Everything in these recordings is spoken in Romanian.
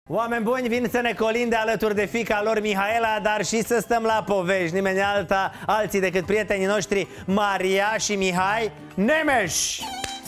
Oameni buni, vin să ne colinde alături de fiica lor Mihaela, dar și să stăm la povești. Nimeni alții decât prietenii noștri Maria și Mihai Nemes.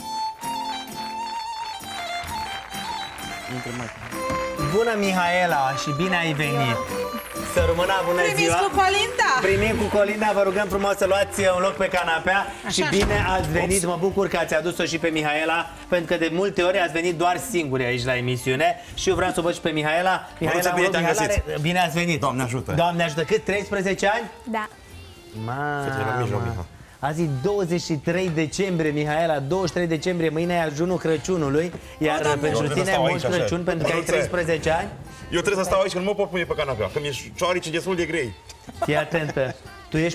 Bună, Mihaela, și bine ai venit. Să rămână, bună ziua. Primiți cu colinda. Primim cu colinda, vă rugăm frumos să luați un loc pe canapea. Și bine ați venit, mă bucur că ați adus-o și pe Mihaela, pentru că de multe ori ați venit doar singuri aici la emisiune. Și eu vreau să o văd și pe Mihaela. Mihaela, bine te-am găsit. Bine ați venit. Doamne ajută. Doamne ajută. Cât? 13 ani? Da. Mamă. Azi e 23 decembrie, Mihaela, 23 decembrie, mâine e ajunul Crăciunului. Iar pentru tine Moș Crăciun, pentru că ai 13 ani. Eu trebuie să stau aici, că nu mă pot pune pe canapea, că mi-e șoaricii destul de grei. Fii atentă, tu ești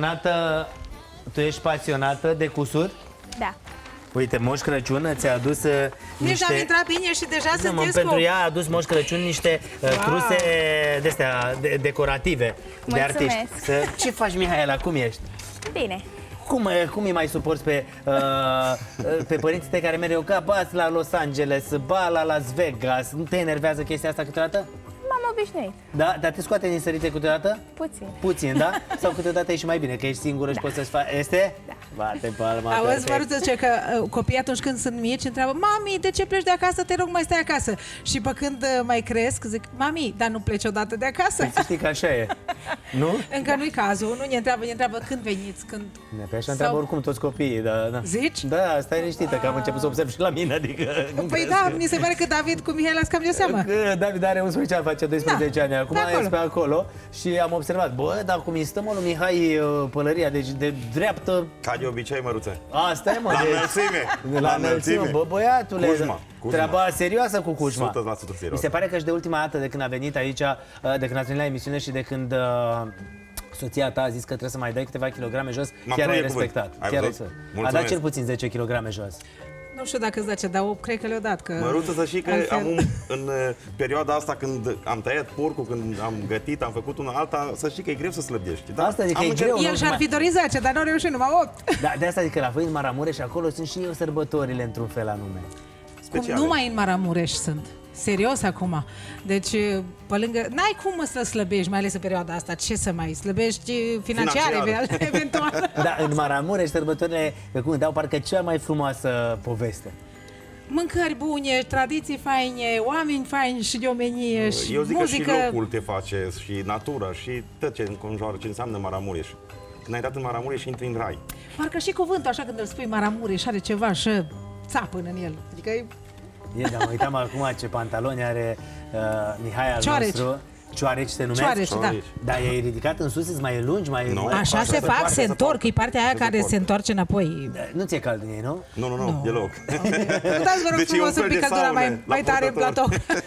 pasionată de cusut? Da. Uite, Moș Crăciun ți-a adus Nici am intrat bine și deja sunteți pentru ea a adus Moș Crăciun niște truse de-astea decorative. Mulțumesc. De artiști. Ce faci, Mihaela? Cum ești? Bine. Cum îi mai suporți pe părinții tăi care mereu ca bați la Los Angeles, ba la Las Vegas? Nu te enervează chestia asta câteodată? M-am obișnuit. Da? Dar te scoate din sărite câteodată? Puțin. Puțin, da? Sau câteodată e și mai bine, că ești singură și poți să-ți faci... Este? Da. Bate palma, Auzi, Măruță, zice că copiii atunci când sunt mici întreabă: mami, de ce pleci de acasă? Te rog, mai stai acasă. Și pe când mai cresc, zic: mami, dar nu pleci odată de acasă? Să știi că așa e, nu? Încă nu-i cazul, nu ne întreabă când veniți, când... Pe așa întreabă oricum toți copiii, da. Zici? Da, stai liniștită, că am început să observ și la mine, adică... Păi da, mi se pare că David cu Mihaela îți cam de seama. Că David are 11 ani, face 12 ani, acum e pe acolo și am observat, bă, dar cum îi stăm lui Mihai pălăria, deci de dreaptă... Ca de obicei, Măruță. Asta e, mă, La înălțime. La înălțime, bă, băiatule. Cușma. Treaba serioasă cu Cușma. 100% serios. Mi se pare că și de ultima dată de când a venit aici, de când ați venit la emisiune și de când soția ta a zis că trebuie să mai dai câteva kilograme jos, chiar ai respectat. A dat cel puțin 10 kg jos. Nu știu dacă îți dace, dar cred că le-o dat. Că... Măruță, să știi că în perioada asta, când am tăiat porcul, când am gătit, am făcut una alta, să știi că e greu să slăbești. Da? Asta adică e greu. El și-ar fi dorit 10, dar nu au reușit, numai 8. Da, de asta adică la voi în Maramureș acolo sunt și sărbătorile într-un fel anume. Cum numai în Maramureș sunt. Serios acum. Deci, pe lângă... N-ai cum să slăbești, mai ales în perioada asta. Ce să mai slăbești financiar, eventual. Da, în Maramureș sărbătorile, cum dau parcă cea mai frumoasă poveste. Mâncări bune, tradiții faine, oameni faini și de omenie și eu zic muzică... că și locul te face, și natura, și tot ce înconjoară, ce înseamnă Maramureș. Când ai dat în Maramureș, intri în rai. Parcă și cuvântul, așa, când îl spui Maramureș, are ceva și țapă în el. Adică e... Dar mă uitam acum ce pantaloni are Mihai al nostru. Cioareci se numesc? Cioareci, da. Dar e ridicat în sus, mai lungi, mai... Așa se fac, se întorc, e partea aia care se întoarce înapoi. Nu ți-e cald în ei, nu? Nu, deloc. Puteți, vă rog frumos, să pic căldura mai tare în platou.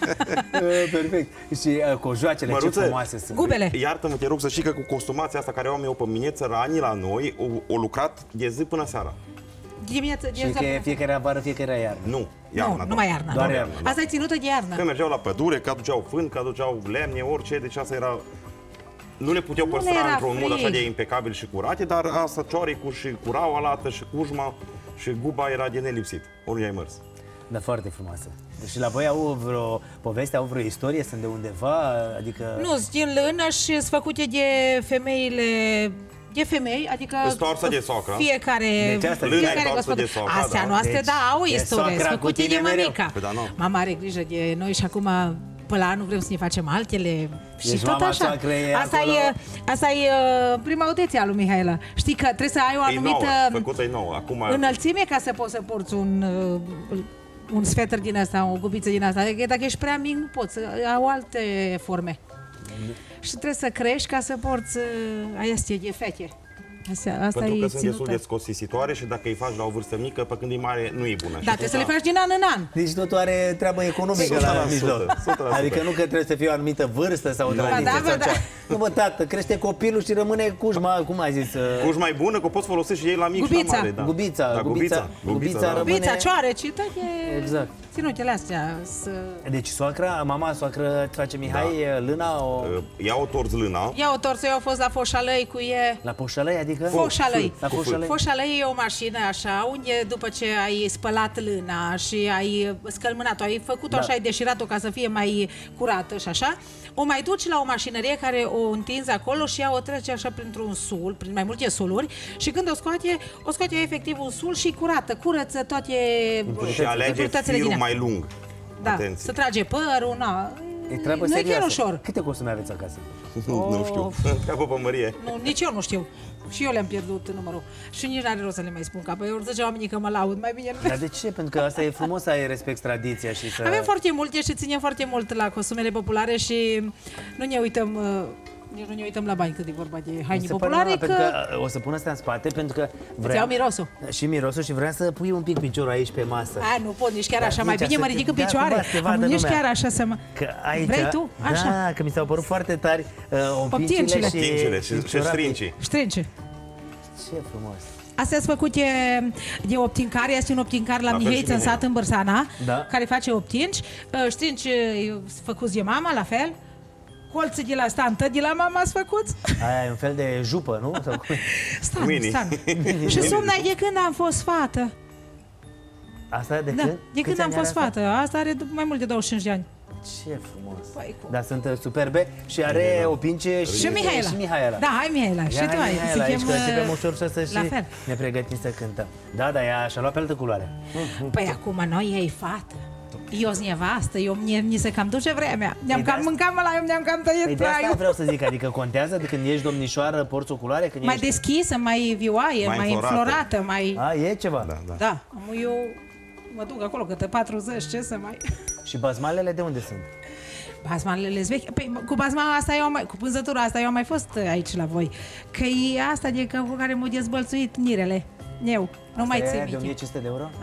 Perfect. Și cojoacele ce frumoase sunt. Gubele. Iartă-mă, te rog, să știi că cu costumația asta care o am eu pe mine, țăranii la noi, o lucrat de zi până seara. Și că fiecare vară, fiecare iarnă. Nu, iarna. Nu, numai iarna. Doar iarna. Asta e ținută de iarnă. Că mergeau la pădure, că aduceau fân, că aduceau lemne, orice, deci asta era... Nu le puteau păstra într-un mod așa de impecabil și curate, dar asta, cioricul și curaua lată și cujma și guba era de nelipsit, oriunde ai mers. Da, foarte frumoasă. Și la voi au vreo poveste, au vreo istorie, sunt de undeva, adică... Nu, sunt din lână și sunt făcute de femeile... De femei, adică stoarsă de socră. Fiecare de socră. Astea noastre, da, au istorie. Sunt făcute de mămica. Mama are grijă de noi și acum pe la anul vrem să ne facem altele. Și tot așa. Asta e prima audiție a lui Mihaela. Știi că trebuie să ai o anumită înălțime ca să poți să porți un sweater din asta, o gubiță din asta. Dacă ești prea mic, nu poți. Au alte forme. Și trebuie să crești ca să porți astea de fete. Pentru că sunt destul de scosisitoare și dacă îi faci la o vârstă mică, pe când e mare, nu e bună. Da, trebuie să le faci din an în an. Deci totul are treabă economică la mijloc. Adică nu că trebuie să fie o anumită vârstă sau o tradiție. Nu, bă, tată, crește copilul și rămâne Cușma, cum ai zis? Cușma e bună, că o poți folosi și ei la mic și la mare. Gubița, cioareci, tot e... Exact. ținutele astea. Deci soacră face Mihai lâna o... Ia o torz lâna. Ia o torță, eu am fost la Foșalăi cu e... La Foșalăi, adică? Foșalăi. Foșalăi. Foșalăi e o mașină așa, unde după ce ai spălat lâna și ai scălmânat-o, ai făcut-o și ai deșirat-o ca să fie mai curată și așa, o mai duci la o mașinărie care o întinzi acolo și ea o trece așa printr-un sul, prin mai multe suluri și când o scoate efectiv un sul și curată, curăță toate și alege firul mai lung. Da, Atenție. să trage părul, E treabă nu e chiar serioasă. ușor. Câte costume aveți acasă? Nu știu, întreabă pe Mărie. Nu, nici eu nu știu. Și eu le-am pierdut numărul. Și nici n-are rost să le mai spun, că apoi ori zice oamenii că mă laud, mai bine nu. Dar de ce? Pentru că asta e frumos să ai respect tradiția și să... Avem foarte multe și ținem foarte mult la costumele populare și nu ne uităm... Nici nu ne uităm la bani când e vorba de haine populare, că... Pentru că o să pun astea în spate, pentru că vreau... Îți iau mirosul. Și mirosul și vreau să pui un pic piciorul aici pe masă. Nu pot nici chiar așa, mai bine mă ridic în picioare. Nici chiar așa să mă... Aici, vrei tu? Așa. Da, că mi s-au părut foarte tari optincile și strincii. Ștrince. Ce frumos. Astea sunt făcute de optincare, este un optincar la Miheiță, în sat, în Bărsana, care face optinci. Ștrinci făcuți de mama, la fel. Colții de la stantă, de la mama ați făcut? Aia e un fel de jupă, nu? Stan. Și sumna de când am fost fată. Asta de când? De când am fost fată. Asta are mai mult de 25 de ani. Ce frumos. Dar sunt superbe și are opince și Mihaela. Da, hai Mihaela. Și tu ai. Aici că începem ușor să și ne pregătim să cântăm. Da, ea și-a luat pe altă culoare. Păi acum noi ei fată. Eu-s nevastă, mi se cam duce vremea. Ne-am cam mâncat ne-am cam tăiet de asta vreau să zic, adică contează de când ești domnișoară, porți o culoare? Când mai deschisă, mai vioaie, mai înflorată, mai... E ceva? Da. Eu mă duc acolo câte 40, ce să mai... Și bazmalele de unde sunt? Bazmalele vechi. Păi, cu bazmala asta cu pânzătura asta eu am mai fost aici la voi. Că e asta cu care m-au dezbălțuit nirele. Eu, nu mai țin de 1500 de euro?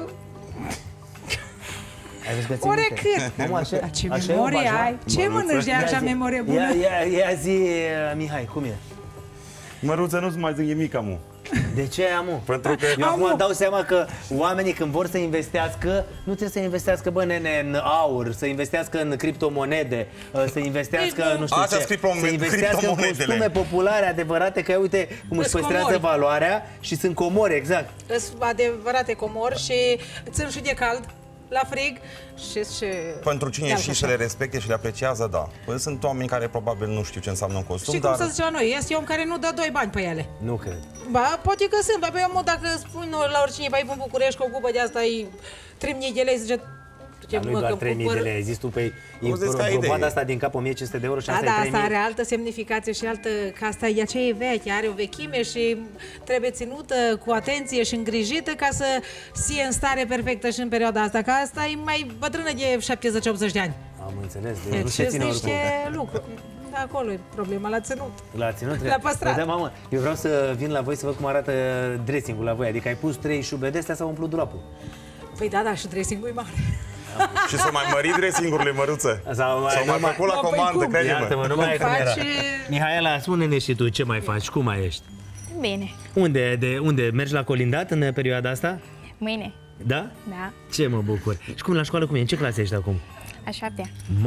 Ore cât? Ce memorie ai? Ce mănânci de așa memorie bună? Ia zi, Mihai, cum e? Măruță, nu-ți mai zic nimic, amu. De ce, amu? Pentru că... Eu acum dau seama că oamenii când vor să investească, nu trebuie să investească, nene, în aur, să investească în criptomonede, să investească, nu știu ce, să investească în costume populare, adevărate, că uite cum își păstrează valoarea și sunt comori, exact. Sunt adevărate comori și țin și de cald. La frig și pentru cine și să le respecte și le apreciază, da. Păi sunt oameni care probabil nu știu ce înseamnă un costum, și cum să zice la noi, este om care nu dă 2 bani pe ele. Nu cred. Ba, poate că sunt, dar eu dacă spun la oricine, vai în București, cu o cupă de asta e 3000 de lei, zice... Nu doar 3000 de lei, zici tu, pe banda asta din cap 1500 de euro și asta e 3000. Da, asta are altă semnificație și altă, că asta e aceea veche, are o vechime și trebuie ținută cu atenție și îngrijită ca să fie în stare perfectă și în perioada asta, că asta e mai bătrână de 70-80 de ani. Am înțeles, deci nu se ține oricum. Lucruri. Da, acolo e problema, la ținut. La ținut? La păstrat. Da, mamă, eu vreau să vin la voi să văd cum arată dressing-ul la voi, adică ai pus 3 șube de astea sau umplut dulapul? Păi da, și dressing-ul e mare. Și să mai mări dressing-urile, Măruță. Sau mai făcut la comandă, crede-mă. Iartă-mă, nu mai e cum era. Mihaela, spune-ne și tu ce mai faci, cum mai ești? Bine. Unde? Mergi la colindat în perioada asta? Mâine. Da? Da. Ce mă bucur. Și cum la școală, cum e? În ce clasă ești acum? A 7-a.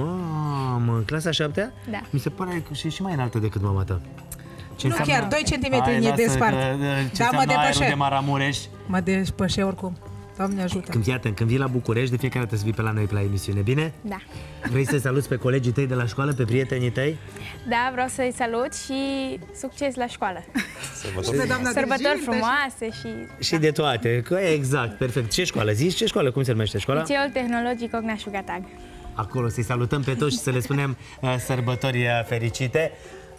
Mamă, clasa 7-a? Da. Mi se pare că și mai înaltă decât mama ta. Nu chiar, 2 cm ne despart. Da, mă depășe. De Maramureș. Mă depășe oricum. Doamne ajută. Când vii la București, de fiecare dată să vii pe la noi pe la emisiune, bine? Da. Vrei să saluți pe colegii tăi de la școală, pe prietenii tăi? Da, vreau să-i salut și succes la școală. Sărbători frumoase și de toate. Exact, perfect. Ce școală? Zici ce școală? Cum se numește școala? Liceul Tehnologic Ognașu Gatag. Acolo să-i salutăm pe toți și să le spunem sărbători fericite.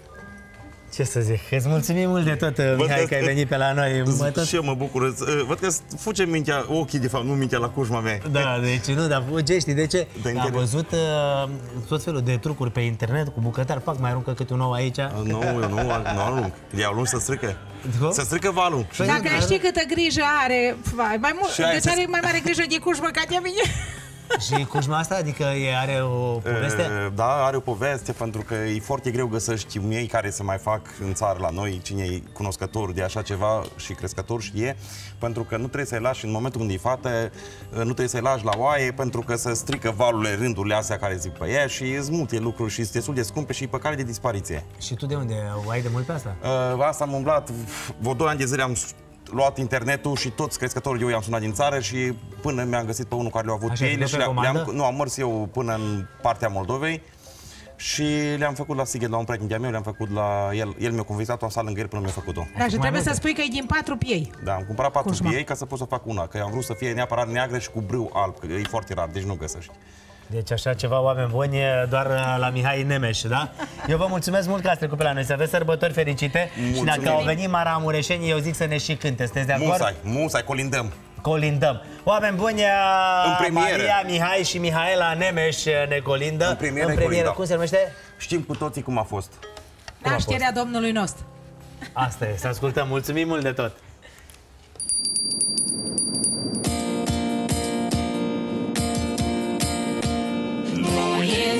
Ce să zic, îți mulțumim mult de tot, Mihai, că ai venit pe la noi. Și eu mă bucur, văd că fuge mintea, ochii de fapt, nu mintea la cușma mea. Da, deci nu, dar fuge, știi de ce? Am văzut tot felul de trucuri pe internet cu bucătari, mai aruncă câte un ou aici. Nu, eu nu arunc, i-au luat să strică. Să strică valul. Dacă știi câtă grijă are, mai mult, deci are mai mare grijă de cușmă ca de mine. Și cușma asta, adică are o poveste? Da, are o poveste, pentru că e foarte greu găsești miei care se mai fac în țară la noi, cine e cunoscător de așa ceva și crescător știe, pentru că nu trebuie să-i lași în momentul când e fată, nu trebuie să-i lași la oaie, pentru că se strică valurile, rândurile astea care zic pe ea și îți multe lucruri și sunt destul de scumpe și e pe cale de dispariție. Și tu de unde? Ai de mult pe asta? Asta am umblat, vreo 2 ani de zile am luat internetul și toți crescătorii eu i-am sunat din țară și până mi-am găsit pe unul care le-a avut piele și am mers eu până în partea Moldovei și le-am făcut la Sighet, la un prieten de-a meu, le-am făcut la el mi-a convinsat, am stat lângă el până mi-a făcut-o. Da, și trebuie să spui că e din 4 piei. Da, am cumpărat 4 piei ca să pot să fac una, că am vrut să fie neapărat neagră și cu brâu alb, că e foarte rar, deci nu găsești. Deci așa ceva, oameni buni, doar la Mihai Nemes, da? Eu vă mulțumesc mult că ați trecut pe la noi, să aveți sărbători fericite. Mulțumim. Și dacă au venit maramureșenii, eu zic să ne și cânte, sunteți de acord? Musai, colindăm. Colindăm. Oameni buni, Maria, Mihai și Mihaela Nemes ne colindă. În premieră. Cum se numește? Știm cu toții cum a fost. Nașterea Domnului nostru. Asta e, să ascultăm. Mulțumim mult de tot. Nu e